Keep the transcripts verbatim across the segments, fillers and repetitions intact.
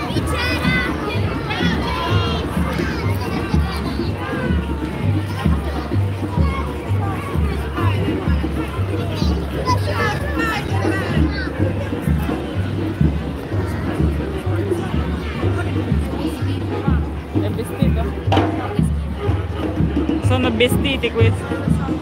Sono vestiti questi.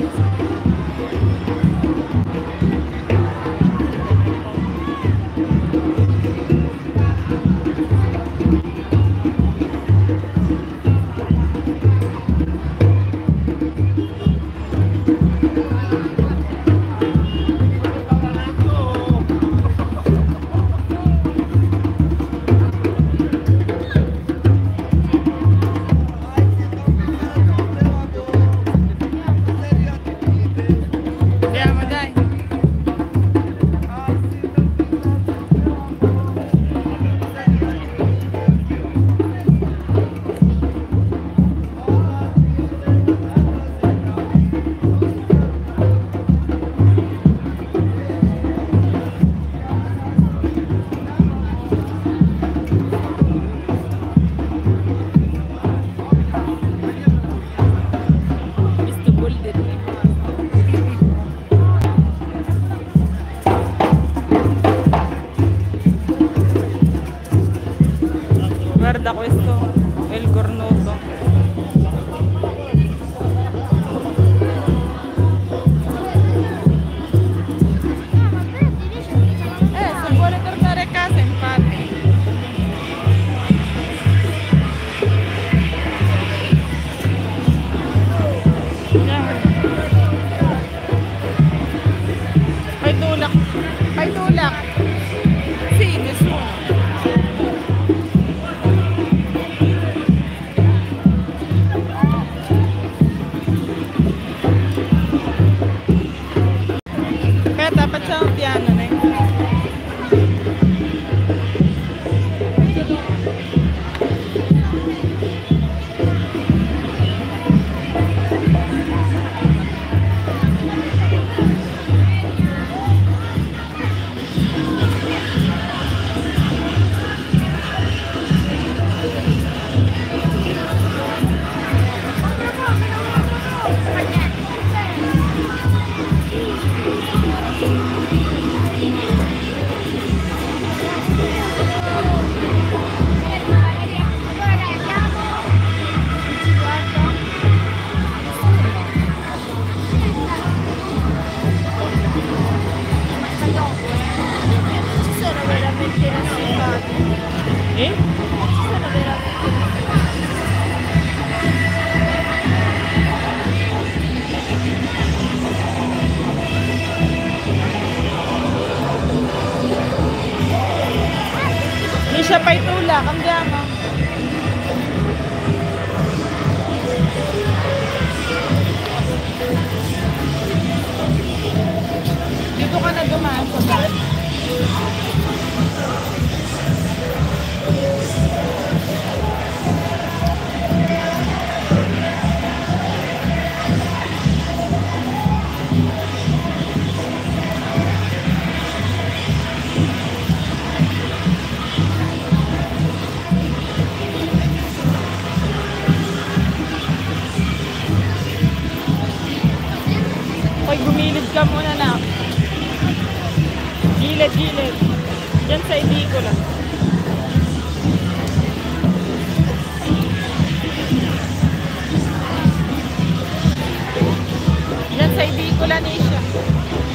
Guarda questo, è il cornuto. Eh, se vuole tornare a casa, infatti. Fai tulak. Fai tulak. Sì, nessuno. Dapat sa piano na yun. Eh? Hindi siya pa itulak, ang dama. Dito ka na dumaan sa bahay. Hoy, gumilid ka muna na. Gilid, gilid. Diyan sa edikula. Diyan sa edikula ni siya.